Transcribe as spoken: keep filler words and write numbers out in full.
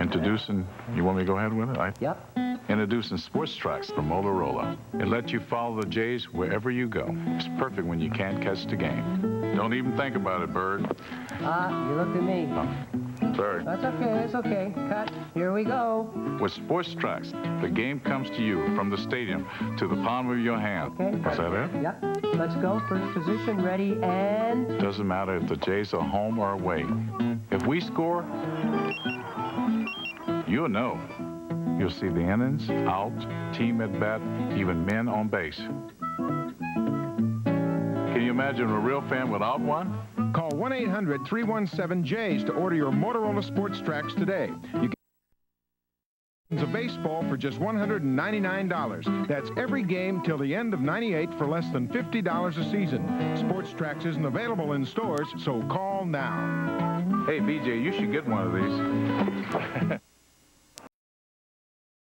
Introducing, you want me to go ahead with it? I, Yep. Introducing Sports Tracks from Motorola. It lets you follow the Jays wherever you go. It's perfect when you can't catch the game. Don't even think about it, Bird. Ah, uh, you looked at me. Bird. That's okay, it's okay. Cut. Here we go. With Sports Tracks, the game comes to you from the stadium to the palm of your hand. Okay. Was that it? Yep. Let's go. First position, ready, and... Doesn't matter if the Jays are home or away. If we score, you'll know. You'll see the innings, out, team at bat, even men on base. Can you imagine a real fan without one? Call one eight hundred, three one seven, Jays to order your Motorola Sports Tracks today. You get of baseball for just one hundred ninety-nine dollars. That's every game till the end of ninety-eight for less than fifty dollars a season. Sports Tracks isn't available in stores, so call now. Hey, B J, you should get one of these.